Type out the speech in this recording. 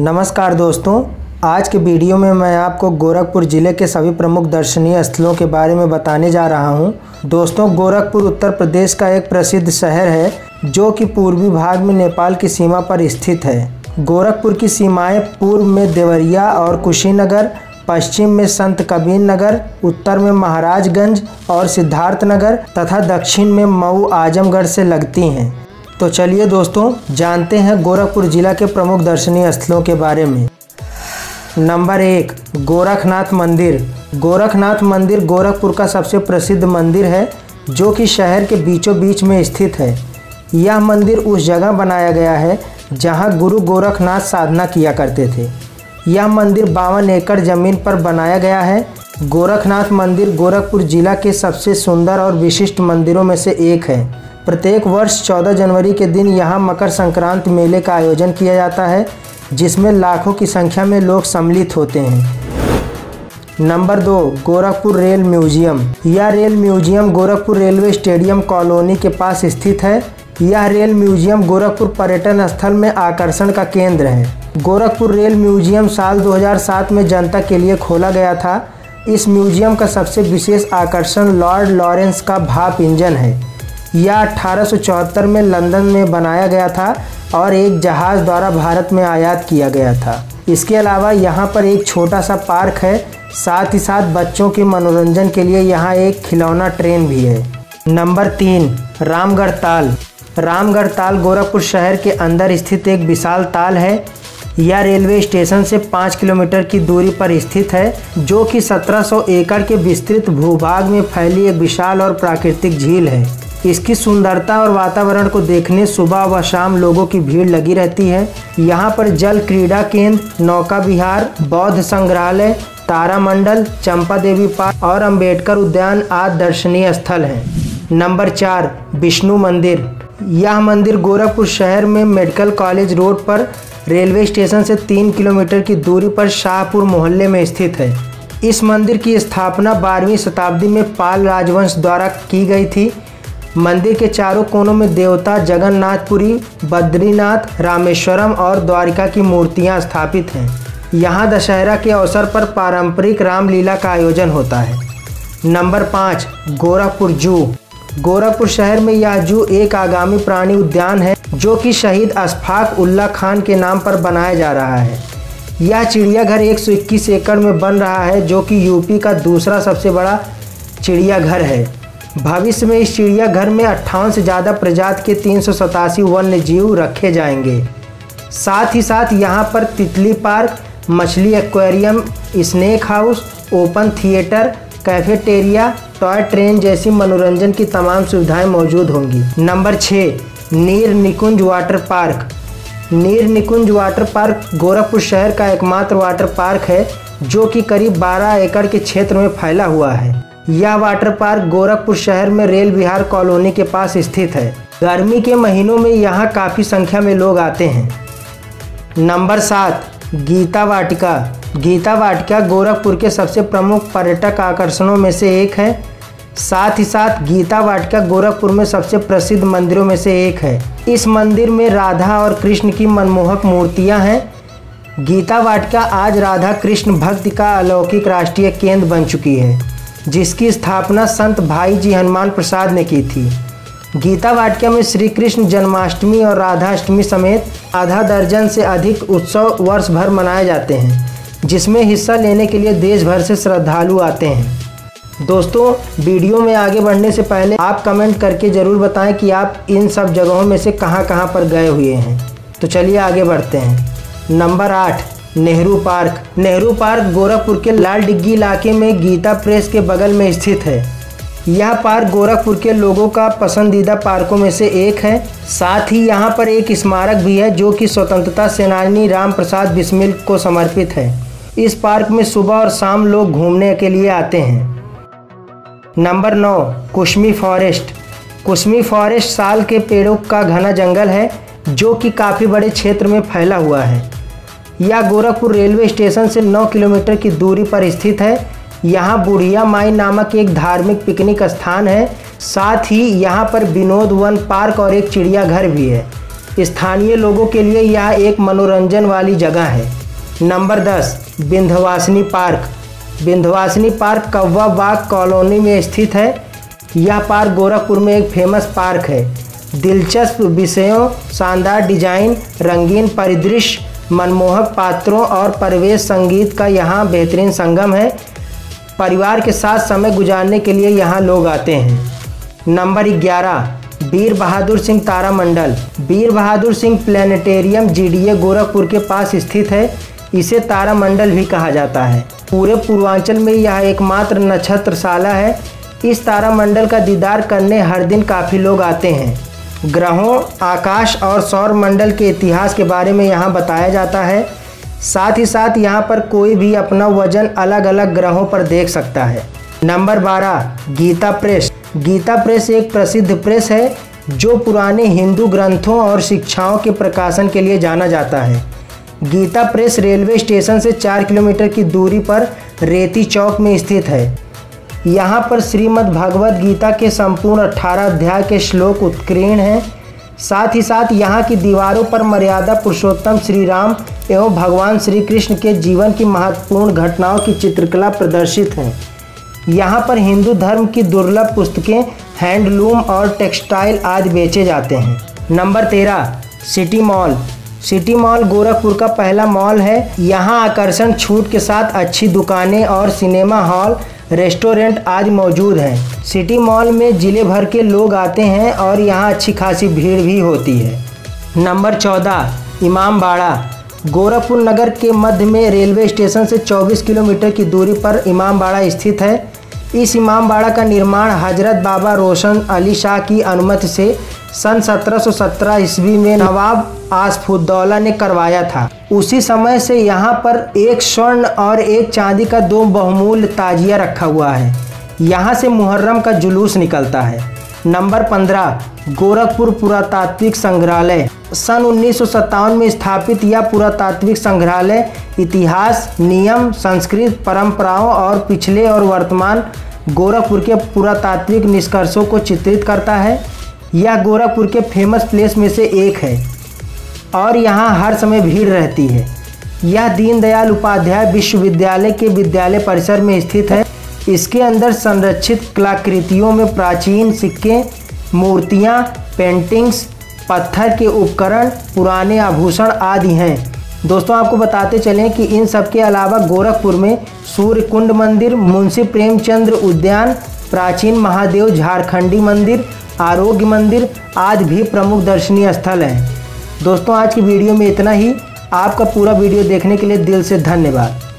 नमस्कार दोस्तों, आज के वीडियो में मैं आपको गोरखपुर ज़िले के सभी प्रमुख दर्शनीय स्थलों के बारे में बताने जा रहा हूं। दोस्तों, गोरखपुर उत्तर प्रदेश का एक प्रसिद्ध शहर है जो कि पूर्वी भाग में नेपाल की सीमा पर स्थित है। गोरखपुर की सीमाएं पूर्व में देवरिया और कुशीनगर, पश्चिम में संत कबीर नगर, उत्तर में महाराजगंज और सिद्धार्थ नगर तथा दक्षिण में मऊ आजमगढ़ से लगती हैं। तो चलिए दोस्तों, जानते हैं गोरखपुर जिला के प्रमुख दर्शनीय स्थलों के बारे में। नंबर 1, गोरखनाथ मंदिर। गोरखनाथ मंदिर गोरखपुर का सबसे प्रसिद्ध मंदिर है जो कि शहर के बीचों बीच में स्थित है। यह मंदिर उस जगह बनाया गया है जहां गुरु गोरखनाथ साधना किया करते थे। यह मंदिर 52 एकड़ ज़मीन पर बनाया गया है। गोरखनाथ मंदिर गोरखपुर जिला के सबसे सुंदर और विशिष्ट मंदिरों में से एक है। प्रत्येक वर्ष 14 जनवरी के दिन यहाँ मकर संक्रांति मेले का आयोजन किया जाता है जिसमें लाखों की संख्या में लोग सम्मिलित होते हैं। Number 2, Gorakhpur rail museum. यह rail museum Gorakhpur railway stadium colony के पास स्थित है। यह रेल म्यूजियम गोरखपुर पर्यटन स्थल में आकर्षण का केंद्र है। गोरखपुर रेल म्यूजियम साल 2007 में जनता के लिए खोला गया था। इस म्यूजियम का सबसे विशेष आकर्षण लॉर्ड लॉरेंस का भाप इंजन है। यह 1874 में लंदन में बनाया गया था और एक जहाज़ द्वारा भारत में आयात किया गया था। इसके अलावा यहाँ पर एक छोटा सा पार्क है। साथ ही साथ बच्चों के मनोरंजन के लिए यहाँ एक खिलौना ट्रेन भी है। नंबर 3, रामगढ़ ताल। रामगढ़ ताल गोरखपुर शहर के अंदर स्थित एक विशाल ताल है। यह रेलवे स्टेशन से 5 किलोमीटर की दूरी पर स्थित है जो कि 1700 एकड़ के विस्तृत भूभाग में फैली एक विशाल और प्राकृतिक झील है। इसकी सुंदरता और वातावरण को देखने सुबह व शाम लोगों की भीड़ लगी रहती है। यहाँ पर जल क्रीड़ा केंद्र, नौका विहार, बौद्ध संग्रहालय, तारामंडल, चंपा देवी पार्क और अंबेडकर उद्यान आदि दर्शनीय स्थल हैं। नंबर 4, विष्णु मंदिर। यह मंदिर गोरखपुर शहर में मेडिकल कॉलेज रोड पर रेलवे स्टेशन से 3 किलोमीटर की दूरी पर शाहपुर मोहल्ले में स्थित है। इस मंदिर की स्थापना 12वीं शताब्दी में पाल राजवंश द्वारा की गई थी। मंदिर के चारों कोनों में देवता जगन्नाथपुरी, बद्रीनाथ, रामेश्वरम और द्वारिका की मूर्तियां स्थापित हैं। यहाँ दशहरा के अवसर पर पारंपरिक रामलीला का आयोजन होता है। नंबर 5, गोरखपुर जू। गोरखपुर शहर में यह जू एक आगामी प्राणी उद्यान है जो कि शहीद अशफाक उल्लाह खान के नाम पर बनाया जा रहा है। यह चिड़ियाघर 121 एकड़ में बन रहा है जो कि यूपी का दूसरा सबसे बड़ा चिड़ियाघर है। भविष्य में इस चिड़ियाघर में 58 से ज़्यादा प्रजाति के 387 वन्य जीव रखे जाएंगे। साथ ही साथ यहाँ पर तितली पार्क, मछली aquarium, snake house, open theatre, cafeteria, toy train जैसी मनोरंजन की तमाम सुविधाएं मौजूद होंगी। नंबर 6, नीर निकुंज वाटर पार्क। नीर निकुंज वाटर पार्क गोरखपुर शहर का एकमात्र वाटर पार्क है जो कि करीब 12 एकड़ के क्षेत्र में फैला हुआ है। यह वाटर पार्क गोरखपुर शहर में रेल विहार कॉलोनी के पास स्थित है। गर्मी के महीनों में यहाँ काफ़ी संख्या में लोग आते हैं। नंबर 7, गीता वाटिका। गीता वाटिका गोरखपुर के सबसे प्रमुख पर्यटक आकर्षणों में से एक है। साथ ही साथ गीता वाटिका गोरखपुर में सबसे प्रसिद्ध मंदिरों में से एक है। इस मंदिर में राधा और कृष्ण की मनमोहक मूर्तियाँ हैं। गीता वाटिका आज राधा कृष्ण भक्ति का अलौकिक राष्ट्रीय केंद्र बन चुकी है जिसकी स्थापना संत भाई जी हनुमान प्रसाद ने की थी। गीता वाटिका में श्री कृष्ण जन्माष्टमी और राधाष्टमी समेत आधा दर्जन से अधिक उत्सव वर्ष भर मनाए जाते हैं जिसमें हिस्सा लेने के लिए देश भर से श्रद्धालु आते हैं। दोस्तों, वीडियो में आगे बढ़ने से पहले आप कमेंट करके ज़रूर बताएं कि आप इन सब जगहों में से कहां पर गए हुए हैं। तो चलिए आगे बढ़ते हैं। Number 8, Nehru park. Nehru park Gorakhpur के लाल डिग्गी इलाके में गीता प्रेस के बगल में स्थित है। यह पार्क गोरखपुर के लोगों का पसंदीदा पार्कों में से एक है। साथ ही यहाँ पर एक स्मारक भी है जो कि स्वतंत्रता सेनानी राम प्रसाद बिस्मिल को समर्पित है। इस पार्क में सुबह और शाम लोग घूमने के लिए आते हैं। Number 9, Kushmi forest. Kushmi forest साल के पेड़ों का घना जंगल है जो कि काफ़ी बड़े क्षेत्र में फैला हुआ है। यह गोरखपुर रेलवे स्टेशन से 9 किलोमीटर की दूरी पर स्थित है। यहाँ बुढ़िया माई नामक एक धार्मिक पिकनिक स्थान है। साथ ही यहाँ पर विनोद वन पार्क और एक चिड़ियाघर भी है। स्थानीय लोगों के लिए यह एक मनोरंजन वाली जगह है। Number 10 Vindhyavasini park. Vindhyavasini park Kauwa Bagh colony में स्थित है। यह पार्क गोरखपुर में एक फेमस पार्क है। दिलचस्प विषयों, शानदार डिजाइन, रंगीन परिदृश्य, मनमोहक पात्रों और परिवेश संगीत का यहाँ बेहतरीन संगम है। परिवार के साथ समय गुजारने के लिए यहाँ लोग आते हैं। नंबर 11 वीर बहादुर सिंह तारामंडल। वीर बहादुर सिंह प्लेनेटेरियम जीडीए गोरखपुर के पास स्थित है। इसे तारामंडल भी कहा जाता है। पूरे पूर्वांचल में यह एकमात्र नक्षत्रशाला है। इस तारामंडल का दीदार करने हर दिन काफ़ी लोग आते हैं। ग्रहों, आकाश और सौर मंडल के इतिहास के बारे में यहाँ बताया जाता है। साथ ही साथ यहाँ पर कोई भी अपना वजन अलग अलग ग्रहों पर देख सकता है। Number 12 Gita press. Gita press एक प्रसिद्ध प्रेस है जो पुराने हिंदू ग्रंथों और शिक्षाओं के प्रकाशन के लिए जाना जाता है। गीता प्रेस रेलवे स्टेशन से 4 किलोमीटर की दूरी पर रेती चौक में स्थित है। यहाँ पर श्रीमद् भगवद गीता के संपूर्ण 18 अध्याय के श्लोक उत्कीर्ण हैं। साथ ही साथ यहाँ की दीवारों पर मर्यादा पुरुषोत्तम श्री राम एवं भगवान श्री कृष्ण के जीवन की महत्वपूर्ण घटनाओं की चित्रकला प्रदर्शित है। यहाँ पर हिंदू धर्म की दुर्लभ पुस्तकें, हैंडलूम और टेक्सटाइल आदि बेचे जाते हैं। Number 13 city mall. City mall Gorakhpur का पहला मॉल है। यहाँ आकर्षण छूट के साथ अच्छी दुकानें और सिनेमा हॉल, रेस्टोरेंट आदि मौजूद हैं। सिटी मॉल में जिले भर के लोग आते हैं और यहाँ अच्छी खासी भीड़ भी होती है। नंबर 14 इमामबाड़ा। गोरखपुर नगर के मध्य में रेलवे स्टेशन से 24 किलोमीटर की दूरी पर इमामबाड़ा स्थित है। इस इमामबाड़ा का निर्माण हजरत बाबा रोशन अली शाह की अनुमति से सन 1717 ईस्वी में नवाब आसफुद्दौला ने करवाया था। उसी समय से यहाँ पर एक स्वर्ण और एक चांदी का 2 बहुमूल्य ताजिया रखा हुआ है। यहाँ से मुहर्रम का जुलूस निकलता है। नंबर 15 गोरखपुर पुरातात्विक संग्रहालय। सन 1957 में स्थापित यह पुरातात्विक संग्रहालय इतिहास, नियम, संस्कृत परंपराओं और पिछले और वर्तमान गोरखपुर के पुरातात्विक निष्कर्षों को चित्रित करता है। यह गोरखपुर के फेमस प्लेस में से एक है और यहाँ हर समय भीड़ रहती है। यह दीनदयाल उपाध्याय विश्वविद्यालय के विद्यालय परिसर में स्थित है। इसके अंदर संरक्षित कलाकृतियों में प्राचीन सिक्के, मूर्तियाँ, पेंटिंग्स, पत्थर के उपकरण, पुराने आभूषण आदि हैं। दोस्तों आपको बताते चलें कि इन सब के अलावा गोरखपुर में सूर्य कुंड मंदिर, मुंशी प्रेमचंद्र उद्यान, प्राचीन महादेव झारखंडी मंदिर, आरोग्य मंदिर आदि भी प्रमुख दर्शनीय स्थल हैं। दोस्तों आज की वीडियो में इतना ही। आपका पूरा वीडियो देखने के लिए दिल से धन्यवाद।